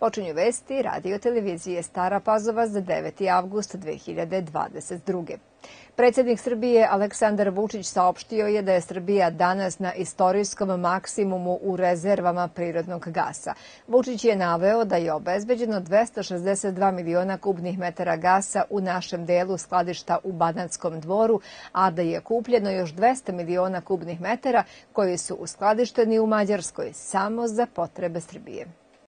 Počinju vesti radio televizije Stara Pazova za 9. avgust 2022. Predsjednik Srbije Aleksandar Vučić saopštio je da je Srbija danas na istorijskom maksimumu u rezervama prirodnog gasa. Vučić je naveo da je obezbeđeno 262 miliona kubnih metara gasa u našem delu skladišta u Banatskom Dvoru, a da je kupljeno još 200 miliona kubnih metara koji su uskladišteni u Mađarskoj samo za potrebe Srbije.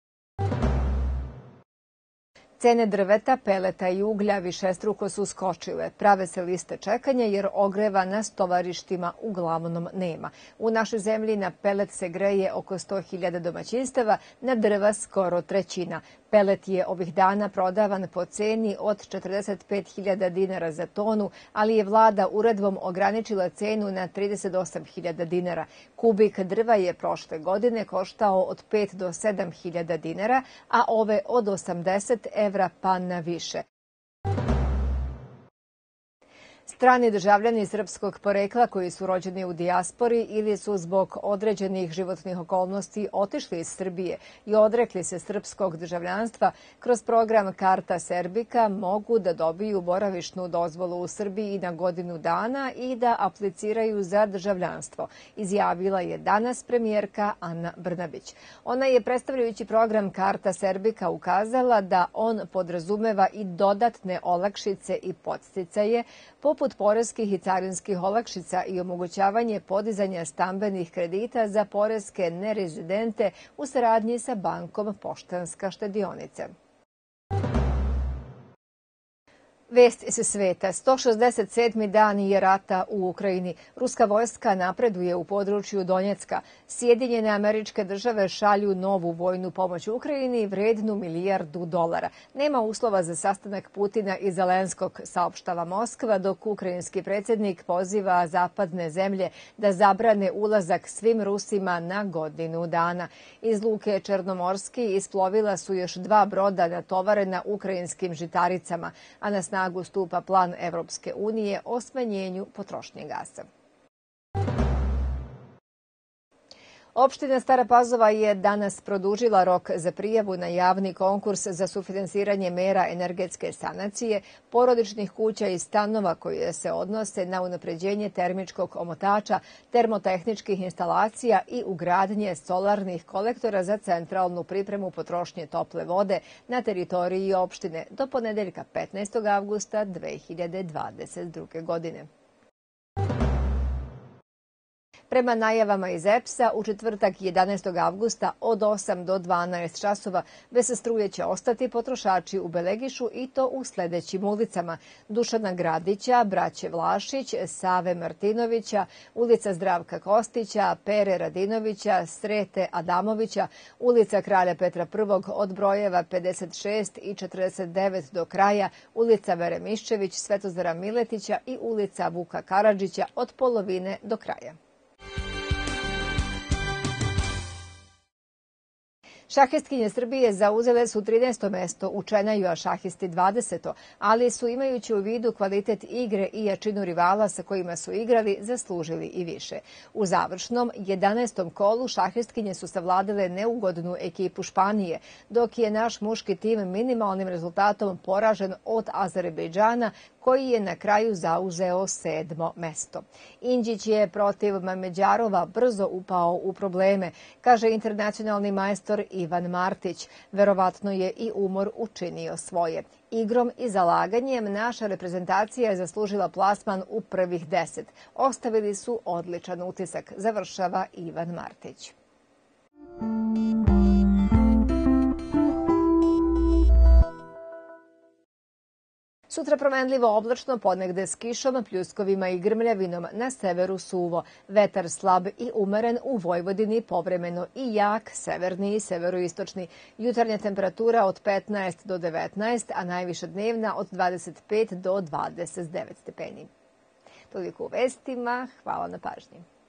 Cene drveta, peleta i uglja višestruko su skočile. Prave se liste čekanja jer ogreva na stovarištima uglavnom nema. U našoj zemlji na pelet se greje oko 100.000 domaćinstava, na drva skoro trećina. Pelet je ovih dana prodavan po ceni od 45.000 dinara za tonu, ali je vlada uredbom ograničila cenu na 38.000 dinara. Kubik drva je prošle godine koštao od 5 do 7.000 dinara, a ove od 80 evra pa na više. Strani državljani srpskog porekla koji su rođeni u dijaspori ili su zbog određenih životnih okolnosti otišli iz Srbije i odrekli se srpskog državljanstva, kroz program Karta Serbika mogu da dobiju boravišnu dozvolu u Srbiji na godinu dana i da apliciraju za državljanstvo, izjavila je danas premijerka Ana Brnabić. Ona je predstavljajući program Karta Serbika ukazala da on podrazumeva i dodatne olakšice i podsticaje, poput poreskih i carinskih olakšica i omogućavanje podizanja stambenih kredita za poreske nerezidente u saradnji sa bankom Poštanska štedionica. Vest iz sveta. 167. dan je rata u Ukrajini. Ruska vojska napreduje u području Donjecka. Sjedinjene Američke Države šalju novu vojnu pomoć Ukrajini vrednu $1 milijardu. Nema uslova za sastanak Putina i Zelenskog, saopštava Moskva, dok ukrajinski predsjednik poziva zapadne zemlje da zabrane ulazak svim Rusima na godinu dana. Iz luke Černomorski isplovila su još 2 broda natovarena ukrajinskim žitaricama, a na snagu stupa plan Evropske unije o smanjenju potrošnje gasa. Opština Stara Pazova je danas produžila rok za prijavu na javni konkurs za sufinansiranje mera energetske sanacije porodičnih kuća i stanova koje se odnose na unapređenje termičkog omotača, termotehničkih instalacija i ugradnje solarnih kolektora za centralnu pripremu potrošnje tople vode na teritoriji opštine do ponedeljka 15. avgusta 2022. godine. Prema najavama iz EPS-a, u četvrtak 11. avgusta od 8 do 12 časova bez struje će ostati potrošači u Belegišu i to u sledećim ulicama: Dušana Gradića, Braće Vlašić, Save Martinovića, ulica Zdravka Kostića, Pere Radinovića, Srete Adamovića, ulica Kralja Petra I od brojeva 56 i 49 do kraja, ulica Vere Miščević, Svetozara Miletića i ulica Vuka Karadžića od polovine do kraja. Šahistkinje Srbije zauzele su 13. mesto u Čenaju, a šahisti 20. ali su, imajući u vidu kvalitet igre i jačinu rivala sa kojima su igrali, zaslužili i više. U završnom 11. kolu šahistkinje su savladale neugodnu ekipu Španije, dok je naš muški tim minimalnim rezultatom poražen od Azerbejdžana, koji je na kraju zauzeo 7. mesto. Indžić je protiv Mameđarova brzo upao u probleme, kaže internacionalni majstor Ivan Martić. Verovatno je i umor učinio svoje. Igrom i zalaganjem naša reprezentacija je zaslužila plasman u prvih 10. Ostavili su odličan utisak, završava Ivan Martić. Sutra promenljivo oblačno, ponegde s kišom, pljuskovima i grmljavinom, na severu suvo. Vetar slab i umeren, u Vojvodini povremeno i jak, severni i severoistočni. Jutarnja temperatura od 15 do 19, a najviša dnevna od 25 do 29 stepeni. Toliko u vestima, hvala na pažnji.